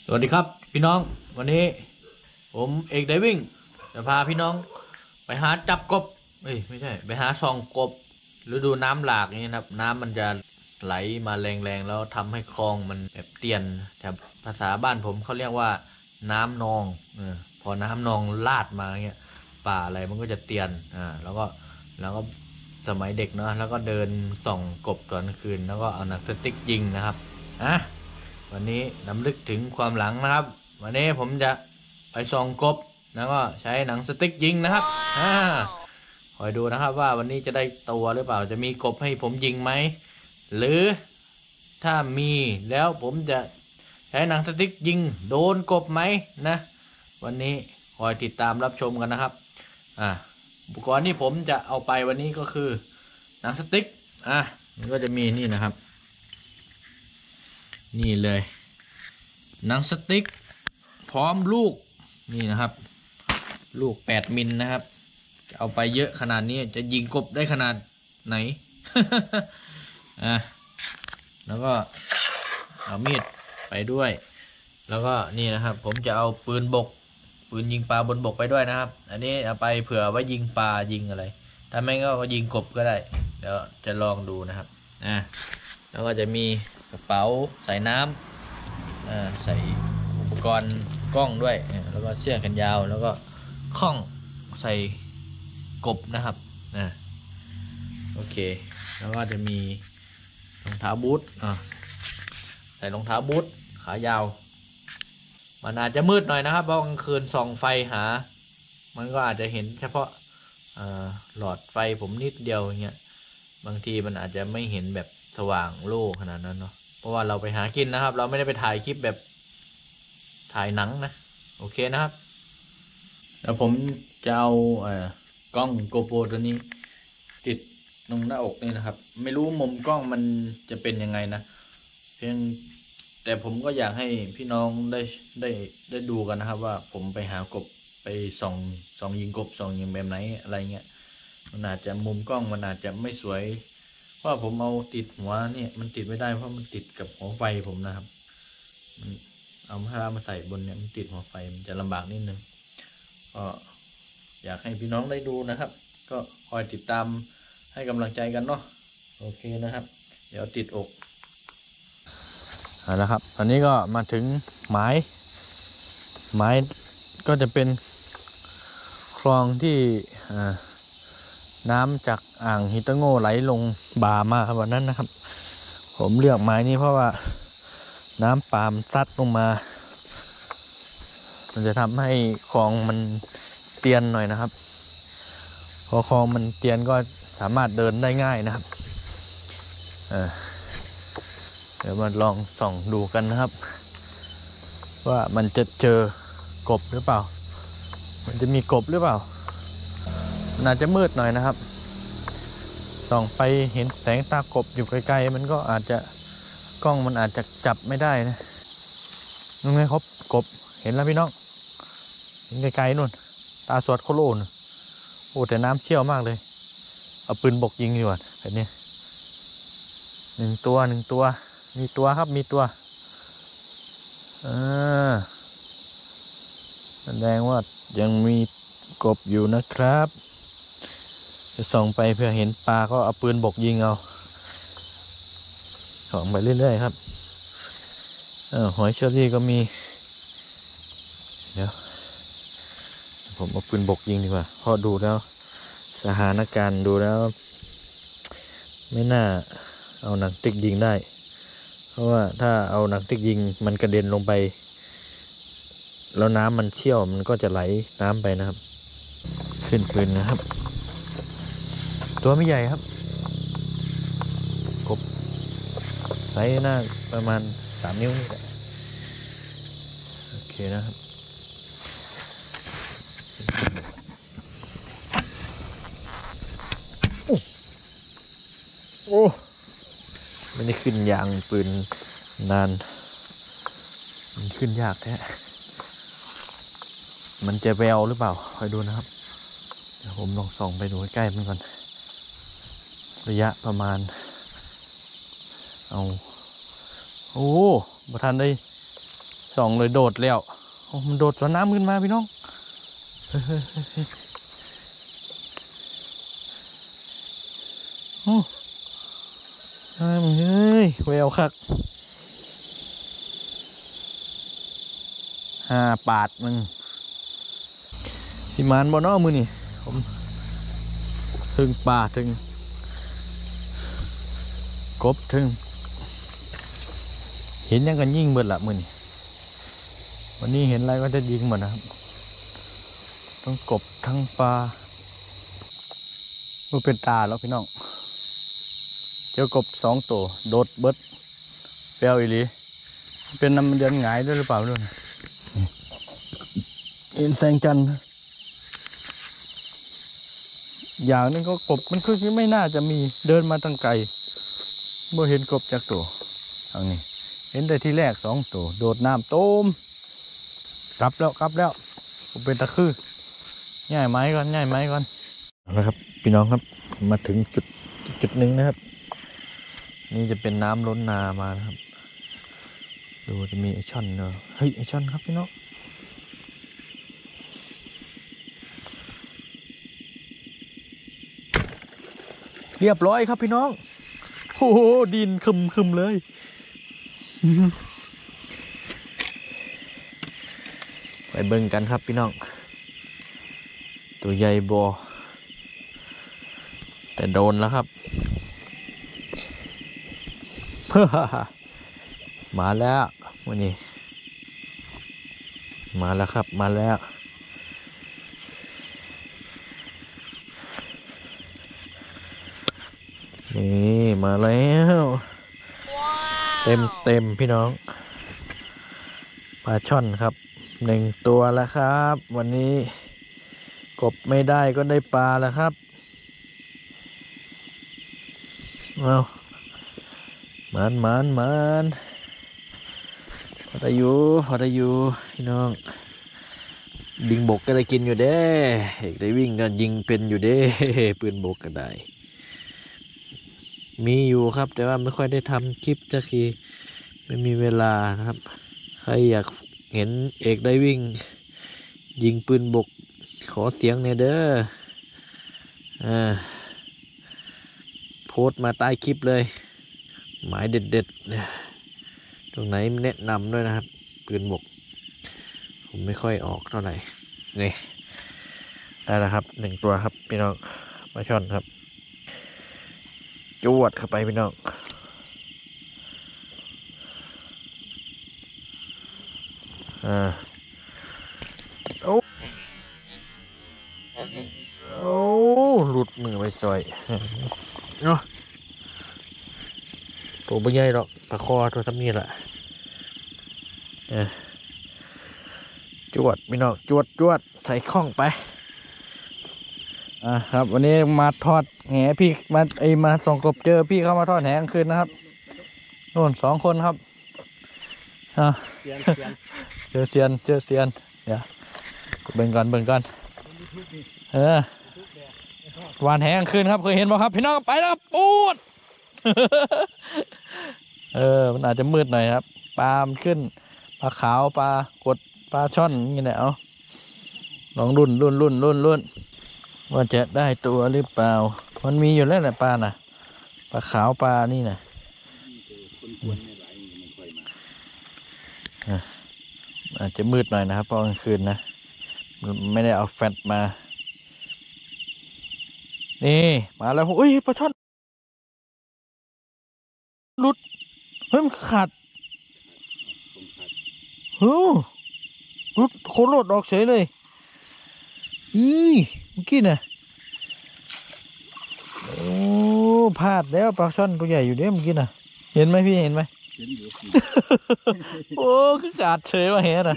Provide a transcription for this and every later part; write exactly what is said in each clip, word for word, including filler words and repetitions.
สวัสดีครับพี่น้องวันนี้ผมเอกไดวิ่งจะพาพี่น้องไปหาจับกบเอ้ยไม่ใช่ไปหาส่องกบฤดูน้ำหลากนี่นะครับน้ำมันจะไหลมาแรงๆแล้วทำให้คลองมันแบบเตียนแต่ภาษาบ้านผมเขาเรียกว่าน้ำนองเออพอน้ำนองลาดมาเงี้ยป่าอะไรมันก็จะเตียนอ่าแล้วก็แล้วก็สมัยเด็กเนาะแล้วก็เดินส่องกบตอนกลางคืนแล้วก็เอาหนังสติ๊กยิงนะครับอ่ะวันนี้นำลึกถึงความหลังนะครับวันนี้ผมจะไปส่องกบแล้วก็ใช้หนังสติ๊กยิงนะครับอ่าคอยดูนะครับว่าวันนี้จะได้ตัวหรือเปล่าจะมีกบให้ผมยิงไหมหรือถ้ามีแล้วผมจะใช้หนังสติ๊กยิงโดนกบไหมนะวันนี้คอยติดตามรับชมกันนะครับอ่าอุปกรณ์ที่ผมจะเอาไปวันนี้ก็คือหนังสติ๊กอ่ะมันก็จะมีนี่นะครับนี่เลยหนังสติ๊กพร้อมลูกนี่นะครับลูกแปดมิลนะครับจะเอาไปเยอะขนาดนี้จะยิงกบได้ขนาดไหน อ่ะแล้วก็เอามีดไปด้วยแล้วก็นี่นะครับผมจะเอาปืนบกปืนยิงปลาบนบกไปด้วยนะครับอันนี้เอาไปเผื่อไว้ยิงปลายิงอะไรถ้าไม่ก็ยิงกบก็ได้เดี๋ยวจะลองดูนะครับอ่ะแล้วก็จะมีกระเป๋าใส่น้ำอ่าใส่อุปกรณ์กล้องด้วยแล้วก็เชือกแขนยาวแล้วก็ข้องใส่กบนะครับอ่าโอเคแล้วก็จะมีรองเท้าบูทอ่าใส่รองเท้าบูทขายาวมันอาจจะมืดหน่อยนะครับเพราะกลางคืนส่องไฟหามันก็อาจจะเห็นเฉพาะหลอดไฟผมนิดเดียวอย่างเงี้ยบางทีมันอาจจะไม่เห็นแบบสว่างโล่ขนาดนั้นเนาะเพราะว่าเราไปหากินนะครับเราไม่ได้ไปถ่ายคลิปแบบถ่ายหนังนะโอเคนะครับแล้วผมจะเอาเอ่อกล้องโกโปรตัวนี้ติดตรงหน้าอกนี่นะครับไม่รู้มุมกล้องมันจะเป็นยังไงนะเพียงแต่ผมก็อยากให้พี่น้องได้ได้ได้ดูกันนะครับว่าผมไปหากบไปส่องส่องยิงกบส่องยิงแบบไหนอะไรเงี้ยมันอาจจะมุมกล้องมันอาจจะไม่สวยเพราะผมเอาติดหัวเนี่ยมันติดไม่ได้เพราะมันติดกับหัวไฟผมนะครับเอาผ้ามาใส่บนเนี่ยมันติดหัวไฟมันจะลำบากนิดนึงก็อยากให้พี่น้องได้ดูนะครับก็คอยติดตามให้กำลังใจกันเนาะโอเคนะครับเดี๋ยวติดอกเอาละครับตอนนี้ก็มาถึงหมายหมายก็จะเป็นคลองที่น้ำจากอ่างฮิตาโง่ไหลลงบ่ามาครับวันนั้นนะครับผมเลือกหมายนี้เพราะว่าน้ำปาล์มซัดลงมามันจะทำให้คลองมันเตียนหน่อยนะครับพอคลองมันเตียนก็สามารถเดินได้ง่ายนะครับเออเดี๋ยวมาลองส่องดูกันนะครับว่ามันจะเจอกบหรือเปล่ามันจะมีกบหรือเปล่าน่าจะมืดหน่อยนะครับส่องไปเห็นแสงตากบอยู่ไกลๆมันก็อาจจะกล้องมันอาจจะจับไม่ได้นะนู่นไงครับกบเห็นแล้วพี่น้องเห็นไกลๆนู่นตาสวดโคโลนโอ้แต่น้ำเชี่ยวมากเลยเอาปืนบกยิงดีกว่าแบบนี้หนึ่งตัวหนึ่งตัวมีตัวครับมีตัวอ่าแสดงว่ายังมีกบอยู่นะครับจะส่องไปเพื่อเห็นปลาก็เอาปืนบกยิงเอาส่องไปเรื่อยๆครับเออหอยเชอรี่ก็มีเดี๋ยวผมเอาปืนบกยิงดีกว่าเพราะดูแล้วสถานการณ์ดูแล้วไม่น่าเอาหนังติ๊กยิงได้เพราะว่าถ้าเอาหนังติ๊กยิงมันกระเด็นลงไปแล้วน้ำมันเชี่ยวมันก็จะไหลน้ำไปนะครับขึ้นปืนนะครับตัวไม่ใหญ่ครับกบไซส์หน้าประมาณสามนิ้วนี่แหละโอเคนะครับโอ้ไม่ได้ขึ้นยางปืนนานมันขึ้นยากแท้มันจะแววหรือเปล่าคอยดูนะครับเดี๋ยวผมลองส่องไปดูใกล้ๆมันก่อนระยะประมาณเอาโอ้ประธานได้สองเลยโดดแล้วโอ้มันโดดสวนน้ำขึ้นมาพี่น้องเฮ้ยเฮ้ยเฮ้ยโอ้เฮ้ยมึงเฮ้ยแววคักห้าปาดมึงสิมานบ่เนาะมือนี่ผมถึงป่าถึงกบถึงเห็นยังกันยิ่งเบิดละมือนี่วันนี้เห็นอะไรก็จะยิงหมดนะครับทั้งกบทั้งปลามันเป็นตาแล้วพี่น้องเจ้ากบสองตัวโดดเบิดเปรี้ยวอีหลีเป็นน้ำเดือนหงายด้วยหรือเปล่าด้วยเอ็นแสงจันทร์อย่างนึงก็กบมันคือไม่น่าจะมีเดินมาตั้งไกลบ่เห็นกบจากตัวทางนี้เห็นแต่ที่แรกสองตัวโดดน้ำต้มกลับแล้วกลับแล้วผมเป็นตะคือง่ายไม้ก่อนง่ายไม้ก่อนนะครับพี่น้องครับมาถึงจุดจุดหนึ่งนะครับนี่จะเป็นน้ำล้นนามานะครับดูจะมีไอช่อนเนอะเฮ้ยไอช่อนครับพี่น้องเรียบร้อยครับพี่น้องโอ้โหดินคึมคึมเลยไปเบิ่งกันครับพี่น้องตัวใหญ่บอแต่โดนแล้วครับมาแล้ววันนี้มาแล้วครับมาแล้วนี่มาแล้วเต็มเต็มพี่น้องปลาช่อนครับหนึ่งตัวแล้วครับวันนี้กบไม่ได้ก็ได้ปลาแล้วครับเอาหมานหมานหมานพอได้อยู่พอได้อยู่พี่น้องยิงบกก็ได้กินอยู่เด้เอกได้วิ่งก็ยิงเป็นอยู่เด้ปืนบกก็ได้มีอยู่ครับแต่ว่าไม่ค่อยได้ทำคลิปสักทีไม่มีเวลานะครับใครอยากเห็นเอกได้วิ่งยิงปืนบกขอเสียงเนี่ยเด้ออ่าโพสต์มาใต้คลิปเลยหมายเด็ดๆตรงไหนแนะนำด้วยนะครับปืนบกผมไม่ค่อยออกเท่าไหร่นี่ได้แล้วครับหนึ่งตัวครับพี่น้องปลาช่อนครับจวดเข้าไปพี่น้องอ่าโอ้โอ้หลุดมือไปจ่อยเนาะตัวไม่ใหญ่หรอกปลาคอตัวซ้ำนี่แหละเออจวดพี่น้องจวดจวดใส่ข้องไปอ่าครับวันนี้มาทอดแหพี่มาไอมาส่งกบเจอพี่เข้ามาทอดแหกลางคืนนะครับโน่นสองคนครับอ่าเจอเซียนเจอเซียนเดี๋ยวเบิ่งก่อนเบิ่งก่อนเออวานแหกลางคืนครับเคยเห็นป่ะครับพี่น้องไปแล้วปูดเออมันอาจจะมืดหน่อยครับปลามันขึ้นปลาขาวปลากดปลาช่อนนี่แหละเอาลองรุ่นรุ่นรุ่นรุ่นรุ่นว่าจะได้ตัวหรือเปล่ามันมีอยู่แล้วแหละปลาน่ะปลาขาวปลานี่น่ะอาจจะมืดหน่อยนะครับเพราะกลางคืนนะไม่ได้เอาแฟลชมานี่มาแล้วอุ้ยปลาช่อนหลุดเฮ้ยมันขาดเฮ้ยหลุดโคตรหลุดออกเฉยเลยอีเมื่อกี้น่ะโอ้พลาดแล้วปลาช่อนตัวใหญ่อยู่เนี่ยเมื่อกี้น่ะเห็นไหมพี่เห็นไหมเห็นอยู่ โอ้คือขาดเฉยว่าเห็นน่ะ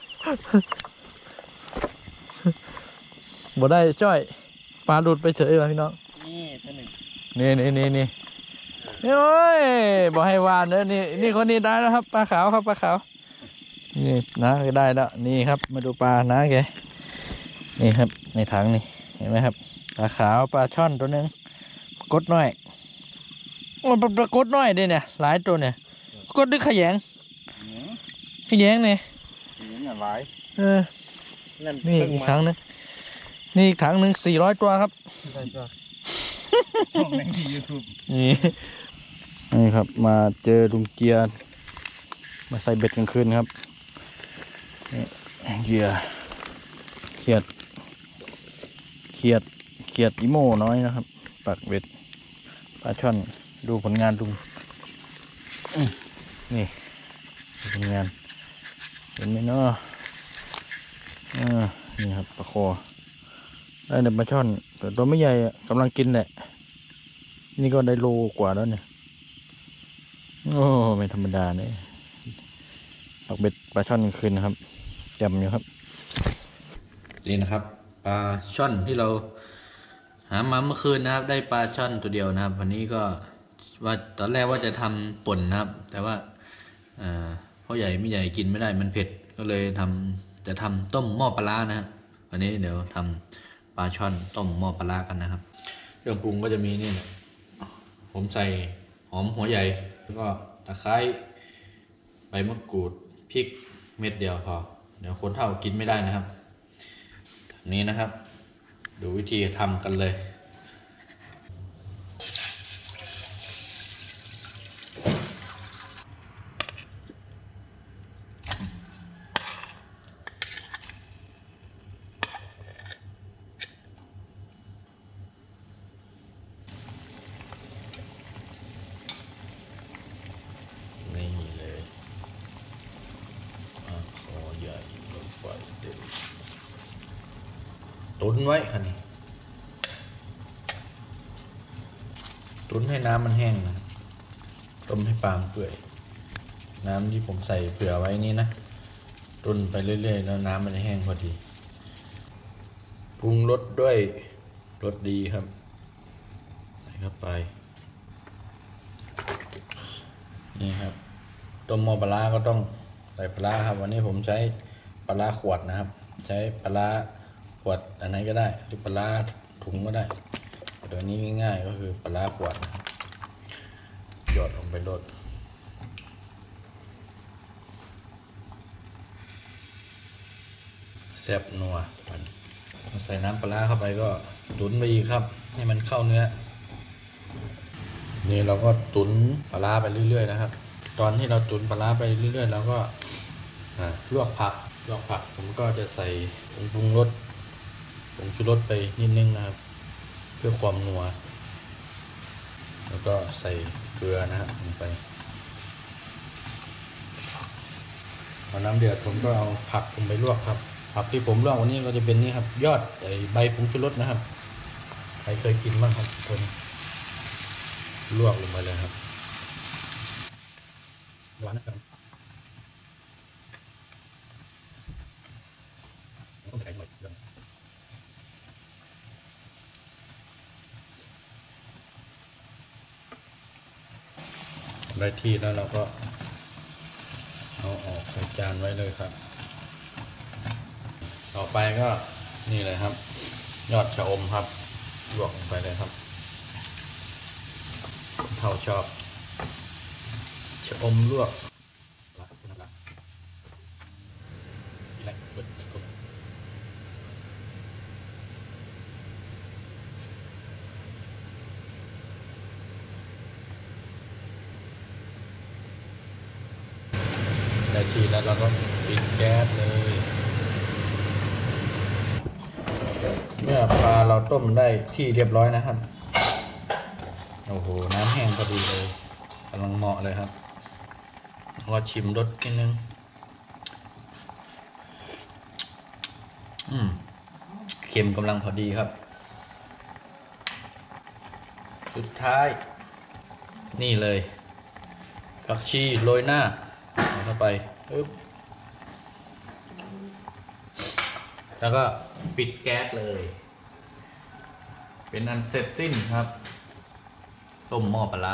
บ่ได้จ้อยปลาหลุดไปเฉยว่ะพี่น้องนี่ตัวหนึ่งนี่นี่นี่นี่นี่โอ้ยบอกให้วานเด้อนี่นี่คนนี้ได้แล้วครับปลาขาวครับปลาขาวนี่นะก็ได้แล้วนี่ครับมาดูปลานะแกนี่ครับในถังนี่เห็นไหมครับปลาขาวปลาช่อนตัวนึงกดน้อยมันปลากดน้อยด้วยเนี่ยหลายตัวเนี่ยกดด้วยขยงขยงเนี่ยนี่หลายเออนี่อีกครั้งนึงนี่อีกครั้งหนึ่งสี่ร้อยตัวครับได้ก็ช่องในที่ยูทูบนี่นี่ครับมาเจอลุงเกียร์มาใส่เบ็ดกลางคืนครับเหยื่อเขียดเขียดเขียดอีโม่น้อยนะครับปักเบ็ดปลาช่อนดูผลงานลุงนี่ผลงานเห็นไหมเนาะอ่านี่ครับปลาคอได้แต่ปลาช่อนแต่ตัวไม่ใหญ่กำลังกินแหละนี่ก็ได้โลกว่าแล้วเนี่ยโอ้ไม่ธรรมดาเนี่ยปักเบ็ดปลาช่อนคืนนะครับจำอยู่ครับนี่นะครับปลาช่อนที่เราหามาเมื่อคืนนะครับได้ปลาช่อนตัวเดียวนะครับวันนี้ก็ว่าตอนแรกว่าจะทำป่นนะครับ แต่ว่าเพราะใหญ่ไม่ใหญ่กินไม่ได้มันเผ็ดก็เลยทำจะทำต้มหม้อปลานะครับวันนี้เดี๋ยวทำปลาช่อนต้มหม้อปลากันนะครับเครื่องปรุงก็จะมีนี่ผมใส่หอมหัวใหญ่แล้วก็ตะไคร้ใบมะกรูดพริกเม็ดเดียวพอเดี๋ยวคนเฒ่ากินไม่ได้นะครับนี้นะครับดูวิธีทำกันเลยนี่เลยคอใหญ่ลงไปเด็ดตุ๋นไว้ค่ะนี่ตุ๋นให้น้ำมันแห้งนะต้มให้ปลาเปื่อยน้ำที่ผมใส่เผื่อไว้นี่นะตุ๋นไปเรื่อยๆแล้วน้ำมันแห้งพอดีปรุงรสด้วยรสดีครับใส่เข้าไปนี่ครับต้มหม้อปลาก็ต้องใส่ปลาครับวันนี้ผมใช้ปลาขวดนะครับใช้ปลาขวดอันไหนก็ได้หรือปลาถุงก็ได้เดี๋ยวนี้ง่ายๆก็คือปลาขวดหยอดลงไปรดแซ่บนัวใส่น้ำปลาเข้าไปก็ตุ๋นไปอีกครับให้มันเข้าเนื้อนี่เราก็ตุ๋นปลาไปเรื่อยๆนะครับตอนที่เราตุ๋นปลาไปเรื่อยๆเราก็ลวกผักลวกผักผมก็จะใส่ผงปรุงรสผงชูรสไปนิดนึงนะครับเพื่อความนัวแล้วก็ใส่เกลือนะครับลงไปพอน้ำเดือดผมก็เอาผักลงไปลวกครับผักที่ผมลวกวันนี้ก็จะเป็นนี่ครับยอดไอ้ใบผงชูรสนะครับใครเคยกินบ้างครับคนลวกลงไปเลยครับร้อนนะครับต้องใส่หน่อยได้ที่แล้วเราก็เอาออกใส่จานไว้เลยครับต่อไปก็นี่เลยครับยอดชะอมครับลวกลงไปเลยครับเท่าชอบชะอมลวกได้ทีแล้วเราก็ปิดแก๊สเลยเมื่อปลาเราต้มได้ที่เรียบร้อยนะครับโอ้โหน้ำแห้งพอดีเลยกำลังเหมาะเลยครับเราชิมรสนิดนึงอืมเค็มกำลังพอดีครับสุดท้ายนี่เลยผักชีโรยหน้าเข้าไปปึ๊บแล้วก็ปิดแก๊สเลยเป็นอันเสร็จสิ้นครับต้มหม้อปลา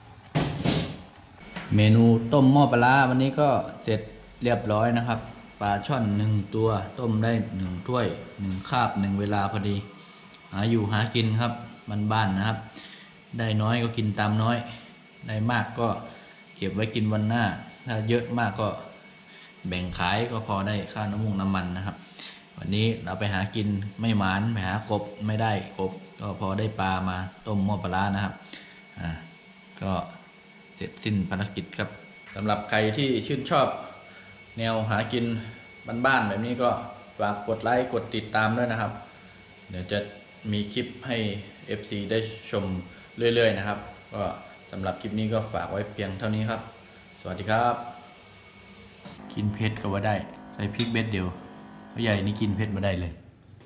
เมนูต้มหม้อปลาวันนี้ก็เสร็จเรียบร้อยนะครับปลาช่อนหนึ่งตัวต้มได้หนึ่งถ้วยหนึ่งคาบหนึ่งเวลาพอดีหาอยู่หากินครับบ้านๆนะครับได้น้อยก็กินตามน้อยได้มากก็เก็บไว้กินวันหน้าถ้าเยอะมากก็แบ่งขายก็พอได้ค่าน้ำมูกน้ำมันนะครับ วันนี้เราไปหากินไม่หมานไปหากบไม่ได้กบก็พอได้ปลามาต้มหม้อปลาร้านะครับอ่าก็เสร็จสิ้นภารกิจครับสำหรับใครที่ชื่นชอบแนวหากินบ้านๆแบบนี้ก็ฝากกดไลค์กดติดตามด้วยนะครับเดี๋ยวจะมีคลิปให้ เอฟ ซี ได้ชมเรื่อยๆนะครับก็สำหรับคลิปนี้ก็ฝากไว้เพียงเท่านี้ครับสวัสดีครับกินเผ็ดก็ว่าได้ใส่พริกเบ็ดเดียวพ่อใหญ่นี่กินเผ็ดมาได้เลย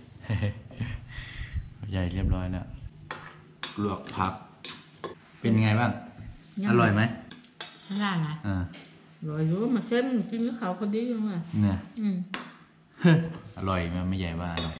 พ่อใหญ่เรียบร้อยแล้วลวกผักเป็นไงบ้างอร่อยไหมไม่ได้นะอ่าอร่อยรู้มาเส้นกินกับเขาวพอดียังไงเนี่ยอืมอร่อยไหมไม่ใหญ่ว่าอร่อย